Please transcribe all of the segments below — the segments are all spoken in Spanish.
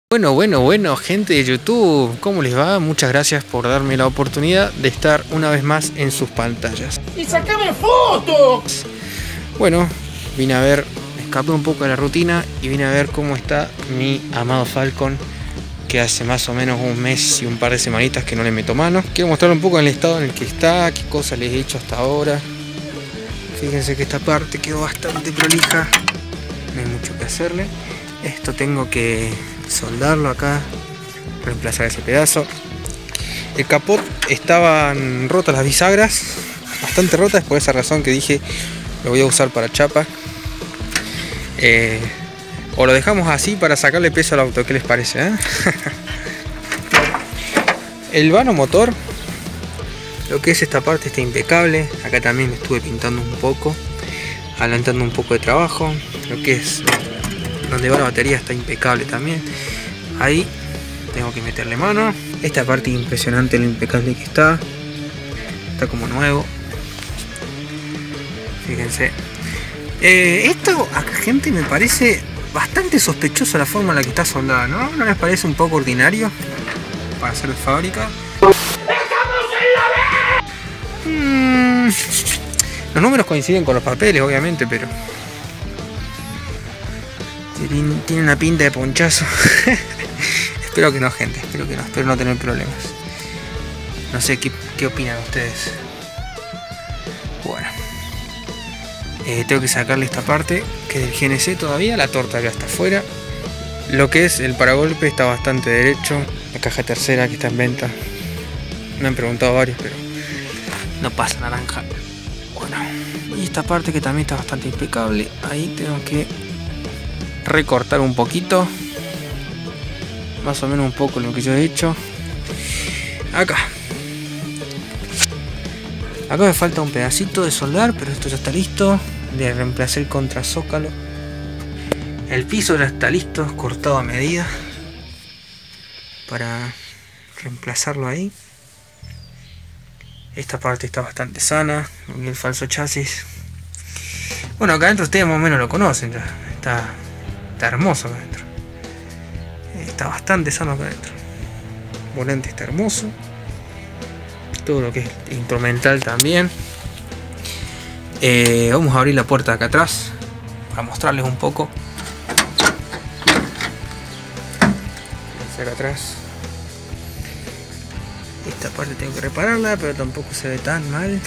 Bueno, gente de YouTube, ¿cómo les va? Muchas gracias por darme la oportunidad de estar una vez más en sus pantallas. ¡Y sacame fotos! Bueno, vine a ver, me escapé un poco de la rutina y vine a ver cómo está mi amado Falcon, que hace más o menos un mes y un par de semanitas que no le meto mano. Quiero mostrarle un poco el estado en el que está, qué cosas les he hecho hasta ahora. Fíjense que esta parte quedó bastante prolija, no hay mucho que hacerle. Esto tengo que soldarlo acá, reemplazar ese pedazo. El capot estaban rotas las bisagras, bastante rotas, por esa razón que dije lo voy a usar para chapa. O lo dejamos así para sacarle peso al auto, ¿qué les parece? El vano motor, lo que es esta parte está impecable. Acá también me estuve pintando un poco, adelantando un poco de trabajo. Lo que es donde va la batería está impecable también. Ahí tengo que meterle mano. Esta parte impresionante lo impecable que está. Está como nuevo. Fíjense. Esto acá, gente, me parece bastante sospechoso la forma en la que está soldada, ¿no? ¿No les parece un poco ordinario para hacer de fábrica? Los números coinciden con los papeles, obviamente, pero tiene una pinta de ponchazo. Espero que no, gente, espero que no, espero no tener problemas. No sé qué opinan ustedes. Bueno, tengo que sacarle esta parte que del GNC todavía, la torta ya está afuera. Lo que es el paragolpe está bastante derecho. La caja tercera que está en venta, me han preguntado varios, pero no pasa naranja. Bueno, y esta parte que también está bastante impecable. Ahí tengo que recortar un poquito, más o menos un poco lo que yo he hecho. Acá me falta un pedacito de soldar, pero esto ya está listo. De reemplazar el contrazócalo. El piso ya está listo, cortado a medida para reemplazarlo ahí. Esta parte está bastante sana. Y el falso chasis, bueno, acá adentro ustedes más o menos lo conocen ya. Está hermoso acá adentro. Está bastante sano acá adentro. El volante está hermoso. Todo lo que es instrumental también. Vamos a abrir la puerta de acá atrás para mostrarles un poco. Acá atrás. Esta parte tengo que repararla, pero tampoco se ve tan mal.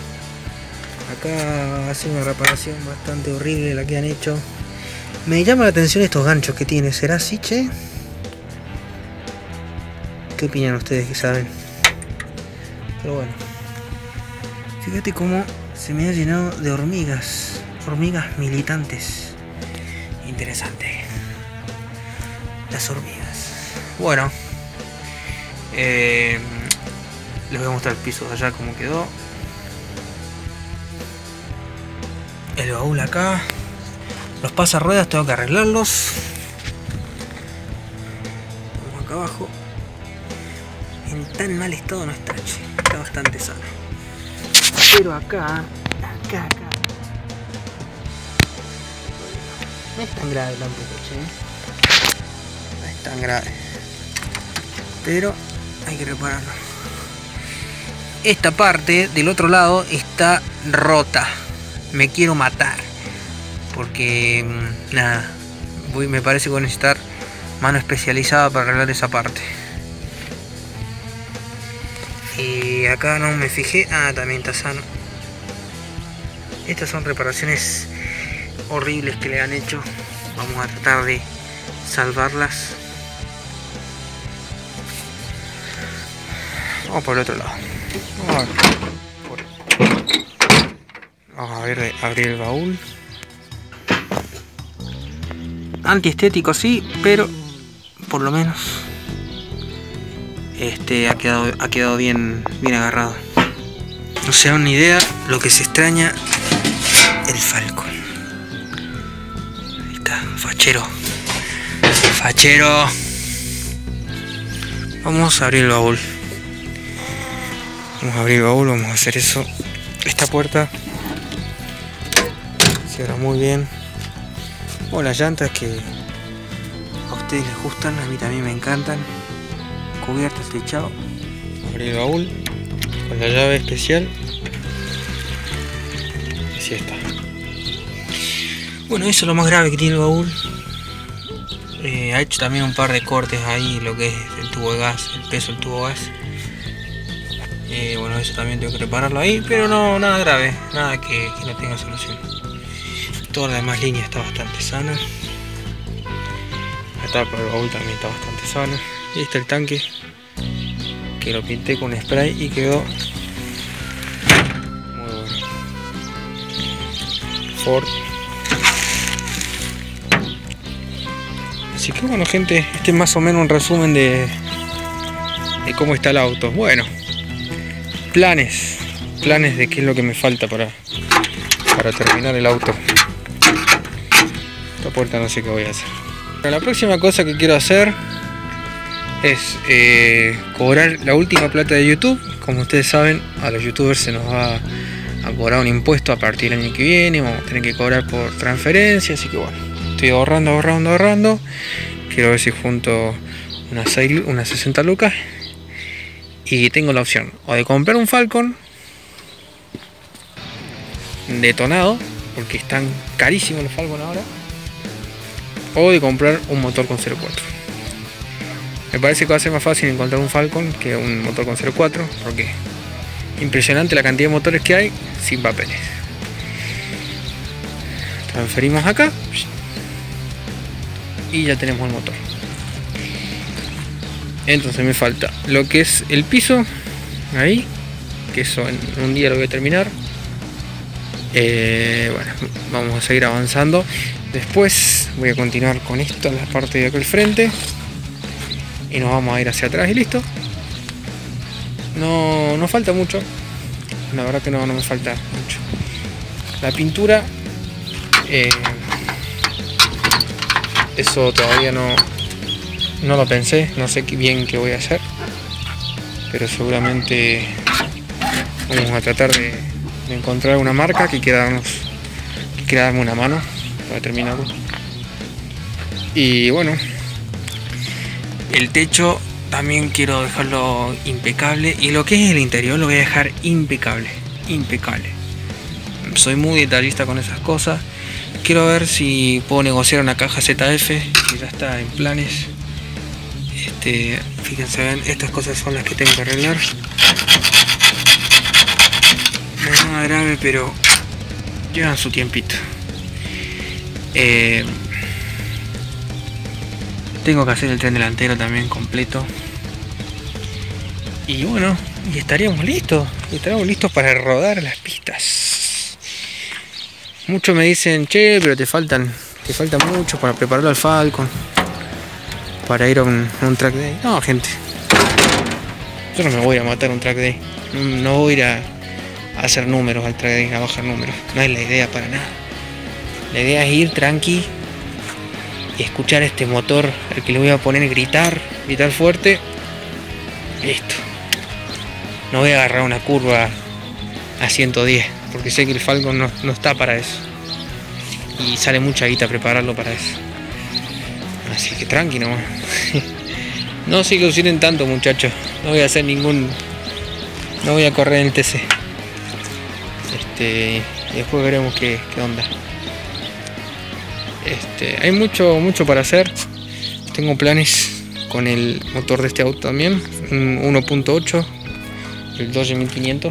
Acá hace una reparación bastante horrible la que han hecho. Me llama la atención estos ganchos que tiene. ¿Será así, che? ¿Qué opinan ustedes que saben? Pero bueno, fíjate cómo se me ha llenado de hormigas. Hormigas militantes. Interesante. Las hormigas. Bueno, les voy a mostrar el piso de allá como quedó. El baúl acá. Los pasarruedas tengo que arreglarlos. Vamos acá abajo. En tan mal estado no está, che. Está bastante sano. Pero acá. No es tan grave tampoco, che. No es tan grave. Pero hay que repararlo. Esta parte del otro lado está rota. Me quiero matar. Porque nada, me parece que voy a necesitar mano especializada para arreglar esa parte. Y acá no me fijé. También está sano. Estas son reparaciones horribles que le han hecho. Vamos a tratar de salvarlas. Vamos por el otro lado. Vamos a ver, abrir el baúl. Antiestético sí, pero por lo menos ha quedado bien agarrado. No se dan ni idea lo que se extraña el Falcon. Ahí está, fachero. Vamos a abrir el baúl. Vamos a hacer eso. Esta puerta cierra muy bien. O las llantas que a ustedes les gustan, a mí también me encantan. Cubiertas, techado. Abrí el baúl con la llave especial. Así está. Bueno, eso es lo más grave que tiene el baúl. Ha hecho también un par de cortes ahí, lo que es el tubo de gas, el peso del tubo de gas. Bueno, eso también tengo que repararlo ahí, pero no, nada grave, nada que no tenga solución. Toda la demás línea está bastante sana. La tapa del baúl también está bastante sana. Y ahí está el tanque, que lo pinté con spray y quedó muy bueno. Ford. Así que bueno, gente, este es más o menos un resumen de cómo está el auto. Bueno, planes de qué es lo que me falta para terminar el auto. Esta puerta no sé qué voy a hacer. Pero la próxima cosa que quiero hacer es cobrar la última plata de YouTube. Como ustedes saben, a los youtubers se nos va a cobrar un impuesto a partir del año que viene. Vamos a tener que cobrar por transferencia, así que bueno, estoy ahorrando. Quiero ver si junto unas 60 lucas. Y tengo la opción o de comprar un Falcon detonado, porque están carísimos los Falcon ahora, o de comprar un motor con 0.4. Me parece que va a ser más fácil encontrar un Falcon que un motor con 0.4, porque impresionante la cantidad de motores que hay sin papeles. Transferimos acá y ya tenemos el motor. Entonces me falta lo que es el piso ahí, que eso en un día lo voy a terminar. Bueno, vamos a seguir avanzando. Después voy a continuar con esto en la parte de acá al frente y nos vamos a ir hacia atrás y listo. No falta mucho, la verdad que no me falta mucho. La pintura, eso todavía no lo pensé, no sé bien qué voy a hacer, pero seguramente vamos a tratar de encontrar una marca que quiera darme una mano para terminarlo. Y bueno, el techo también quiero dejarlo impecable, y lo que es el interior lo voy a dejar impecable. Soy muy detallista con esas cosas. Quiero ver si puedo negociar una caja ZF, que ya está en planes. Fíjense, ven, estas cosas son las que tengo que arreglar. No es nada grave, pero llevan su tiempito. Tengo que hacer el tren delantero también completo. Y bueno, y estaríamos listos para rodar las pistas. Muchos me dicen, che, pero te falta mucho para prepararlo al Falcon, para ir a un track day. No, gente, yo no me voy a matar un track day. No voy a ir a hacer números al track day, a bajar números. No es la idea para nada. La idea es ir tranqui y escuchar este motor al que le voy a poner gritar fuerte. Listo. No voy a agarrar una curva a 110, porque sé que el Falcon no está para eso. Y sale mucha guita prepararlo para eso. Así que tranqui nomás. No se ilusionen tanto, muchachos. No voy a hacer no voy a correr en el TC. Y después veremos qué onda. Hay mucho para hacer. Tengo planes con el motor de este auto también, un 1.8, el Dodge 1500.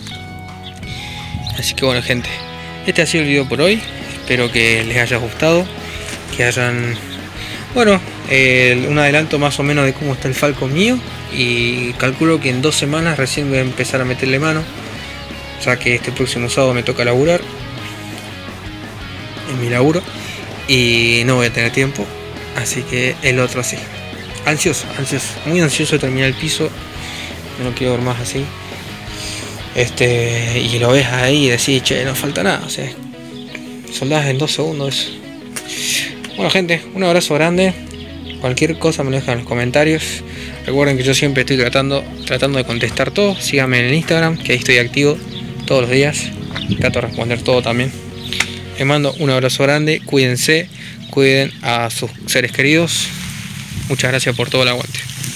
Así que bueno, gente, este ha sido el video por hoy. Espero que les haya gustado, que hayan, bueno, un adelanto más o menos de cómo está el Falcon mío. Y calculo que en 2 semanas recién voy a empezar a meterle mano, ya que este próximo sábado me toca laburar en mi laburo y no voy a tener tiempo, así que el otro sí. Ansioso, muy ansioso de terminar el piso. No quiero ver más así. Y lo ves ahí y decís, che, no falta nada. O sea, soldás en 2 segundos. Bueno, gente, un abrazo grande. Cualquier cosa me lo dejan en los comentarios. Recuerden que yo siempre estoy tratando de contestar todo. Síganme en el Instagram, que ahí estoy activo todos los días. Trato de responder todo también. Les mando un abrazo grande. Cuídense, cuiden a sus seres queridos. Muchas gracias por todo el aguante.